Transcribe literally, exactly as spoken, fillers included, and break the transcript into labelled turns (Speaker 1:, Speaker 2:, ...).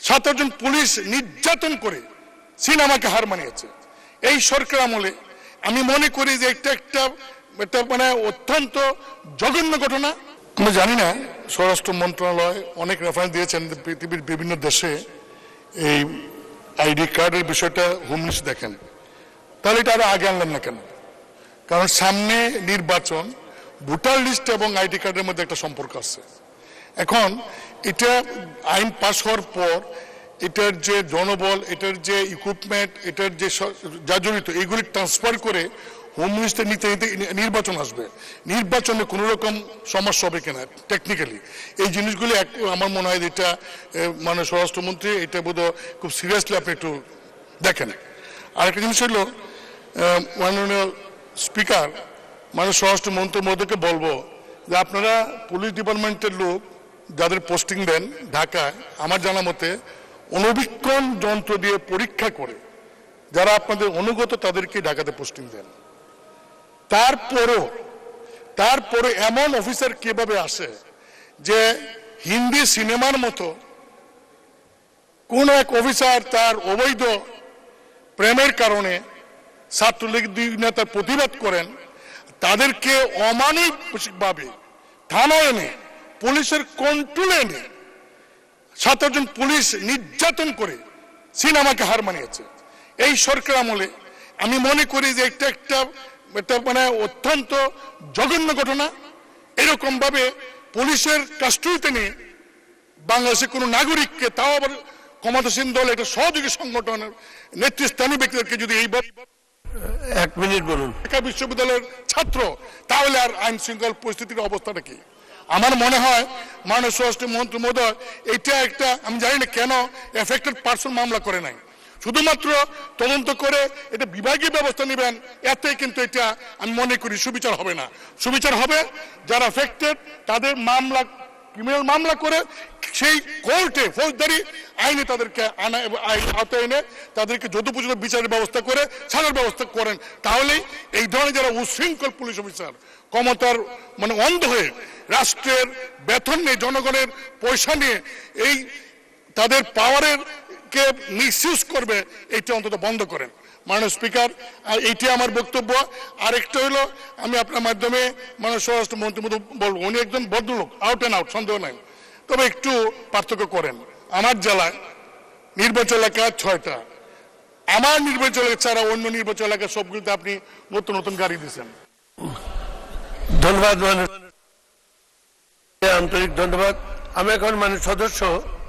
Speaker 1: সাতাশ জন পুলিশ নির্যাতন করে সিনেমাকে হার মানিয়েছে। এই সরকার আমলে আমি মনে করি যে এটা একটা এটা মানে অত্যন্ত জঘন্য ঘটনা। আমরা জানি না, স্বরাষ্ট্র মন্ত্রণালয় অনেক রেফারেন্স দিয়েছেন পৃথিবীর বিভিন্ন দেশে এই আইডি কার্ডের বিষয়টা হোম মিনিস্টার দেখেন, তাহলে এটা আরো আগে আনলেন না কেন? কারণ সামনে নির্বাচন, ভোটার লিস্ট এবং আইডি কার্ডের মধ্যে একটা সম্পর্ক আছে। এখন এটা আইন পাস হওয়ার পর এটার যে জনবল, এটার যে ইকুইপমেন্ট, এটার যে যা জড়িত এইগুলি ট্রান্সফার করে হোম মিনিস্টার নিতে নিতে নির্বাচন আসবে। নির্বাচনে কোনো রকম সমস্যা হবে কিনা টেকনিক্যালি এই জিনিসগুলি আমার মনে হয় এটা মানে স্বরাষ্ট্রমন্ত্রী এটা বোধহয় খুব সিরিয়াসলি আপনি একটু দেখেন। আরেকটা জিনিস হলো মাননীয় স্পিকার, মানে স্বরাষ্ট্রমন্ত্রী মহোদয়কে বলবো যে আপনারা পুলিশ ডিপার্টমেন্টের লোক যাদের পোস্টিং দেন ঢাকায়, আমার জানা মতে অণুবীক্ষণ যন্ত্র দিয়ে পরীক্ষা করে যারা আপনাদের অনুগত তাদেরকে ঢাকাতে পোস্টিং দেন। তারপরও তারপরে এমন অফিসার কিভাবে আসে যে হিন্দি সিনেমার মতো কোন এক অফিসার তার অবৈধ প্রেমের কারণে ছাত্রলীগ দুই নেতার প্রতিবাদ করেন, তাদেরকে অমানবিকভাবে থানায় এনে পুলিশের কন্ট্রোলে এনে সাতাশ জন পুলিশ নির্যাতন করে সিনেমাকে হার মানিয়েছে। এই সরকার আমলে আমি মনে করি যে এটা একটা এটা মানে অত্যন্ত জঘন্য ঘটনা। এরকম ভাবে পুলিশের কাস্টডিতে নিয়ে বাংলাদেশের কোন নাগরিককে, তাও আবার ক্ষমতাসীন দল একটা সহযোগী সংগঠনের নেতৃস্থানীয় ব্যক্তিদেরকে যদি এই
Speaker 2: এক মিনিট বলুন
Speaker 1: ঢাকা বিশ্ববিদ্যালয়ের ছাত্র, তাহলে আর আইন শৃঙ্খলা পরিস্থিতির অবস্থাটা কি? আমার মনে হয় মাননীয় স্বরাষ্ট্র মন্ত্রী মহোদয় এটা একটা, আমি জানি না কেন এফেক্টেড পার্সন মামলা করে নাই, শুধুমাত্র তদন্ত করে এটা বিভাগীয় ব্যবস্থা নেবেন, এতে কিন্তু এটা আমি মনে করি সুবিচার হবে না। সুবিচার হবে যারা এফেক্টেড তাদের মামলা, ক্রিমিনাল মামলা করে সেই কোর্টে ফৌজদারি আইনে তাদেরকে আনা আওতায় এনে তাদেরকে যথোপযুক্ত বিচারের ব্যবস্থা করে ছাড়ার ব্যবস্থা করেন। তাহলেই এই ধরনের যারা উশৃঙ্খল পুলিশ অফিসার ক্ষমতার মানে অন্ধ হয়ে রাষ্ট্রের বেতন নিয়ে জনগণের পয়সা নিয়ে এই তাদের পাওয়ারের কে মিসইউজ করবে, এটা অন্তত বন্ধ করেন মাননীয় স্পিকার। আর এইটি আমার বক্তব্য। আরেকটা হলো আমি আপনার মাধ্যমে মাননীয় স্বরাষ্ট্রমন্ত্রী বলবো, উনি একজন ভদ্রলোক, আউট অ্যান্ড আউট, সন্দেহ নাই, তবে একটু পার্থক্য করেন। আমার জেলায় নির্বাচন এলাকা ছয়টা, আমার নির্বাচন এলাকা ছাড়া অন্য নির্বাচন এলাকা সবগুলিতে আপনি নতুন নতুন গাড়ি দিচ্ছেন।
Speaker 2: ধন্যবাদ, আন্তরিক ধন্যবাদ। আমি এখন মানে সদস্য